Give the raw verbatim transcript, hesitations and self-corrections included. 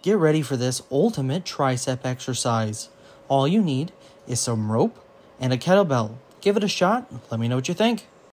Get ready for this ultimate tricep exercise. All you need is some rope and a kettlebell. Give it a shot. Let me know what you think.